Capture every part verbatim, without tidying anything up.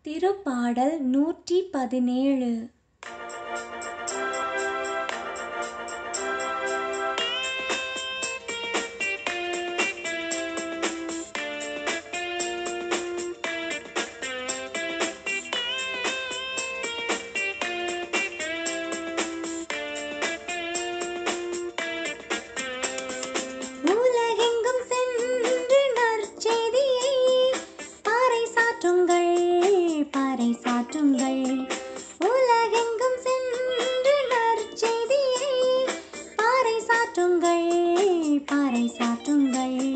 திருப்பாடல் நூற்றி பதினேழு. உலகெங்கும் சென்று நற்செய்தியை பறைசாற்றுங்கள், பறைசாற்றுங்கள். உலகெங்கும் சென்று நற்செய்தியை பறைசாற்றுங்கள், பறைசாற்றுங்கள்.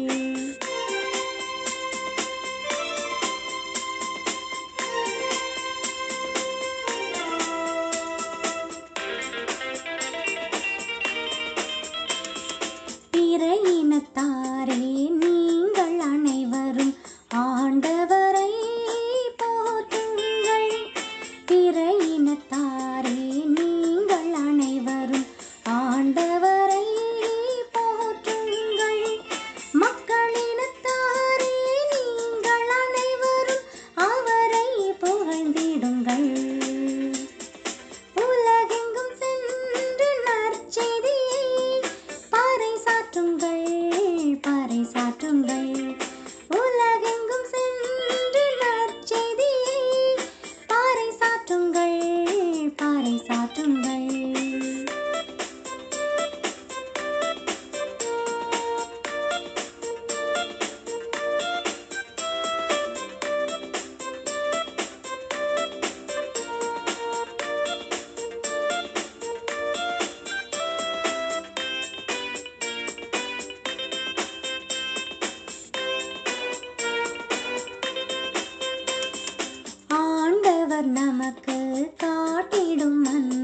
பிற இனத்தாரே, நீங்கள் அனைவரும் ஆண்டவரை போற்றுங்கள். பிற இனத்தாரே, நீங்கள் அனைவரும் ஆண்டவரை போற்றுங்கள். மக்களினத்தாரே, நீங்கள் அனைவரும் அவரை புகழ்ந்திடுங்கள். உலகெங்கும் சென்று நற்செய்தியை பறைசாற்றுங்கள், பறைசாற்றுங்கள். உலகெங்கும் சென்று நற்செய்தியை பறைசாற்றுங்கள், பறைசாற்றுங்கள். ஆண்டவர் நமக்கு காட்டிடும்